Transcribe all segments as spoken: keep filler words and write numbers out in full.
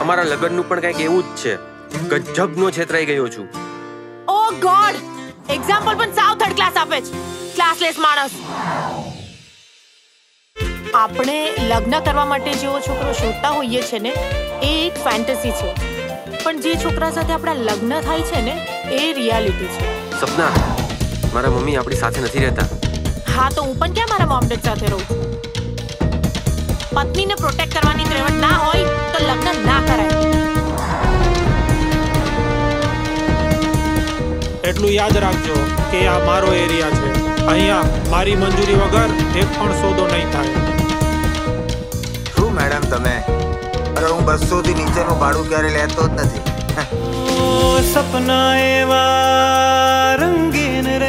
અમારા લગ્નનું પણ કંઈક એવું જ છે. ગજબનો છેતરાઈ ગયો છું. ઓ ગોડ, એક્ઝામ્પલ પણ સાવ થર્ડ ક્લાસ આપે છે. ક્લાસલેસ માણસ. આપણે લગ્ન કરવા માટે જેવો છોકરો શોધતા હોઈએ છે ને, એ એક ફેન્ટસી છે. પણ જે છોકરા સાથે આપણા લગ્ન થાય છે ને, એ રિયાલિટી છે. સપના, મારા મમ્મી આપણી સાથે નથી રહેતા. હા, તો હું પણ ક્યાં મારા મોમ ડેડ સાથે રહું છું. પત્નીને પ્રોટેક્ટ કરવાની ત્રેવડ ના હોય તો લગ્ન ના કરાય. એટલું યાદ રાખજો કે આ મારો એરિયા છે. અહીંયા મારી મંજૂરી વગર એક પણ સોદો નહીં થાય. શું મેડમ તમે? અરે હું બસો થી નીચેનું ભાડું ક્યારે લેતો જ નથી. સપના એવા રંગીન રે,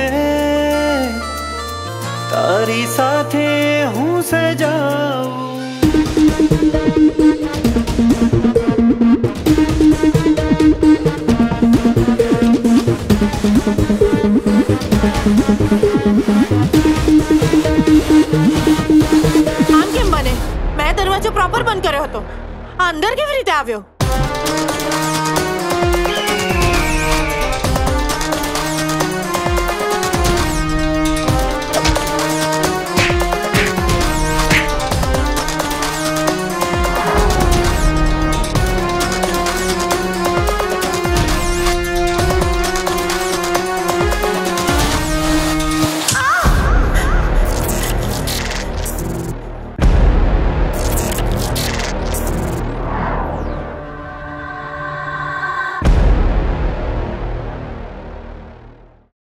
તારી સાથે હું સજાઉં. આમ કેમ બને? મેં દરવાજો પ્રોપર બંધ કર્યો હતો. અંદર કેવી રીતે આવ્યો?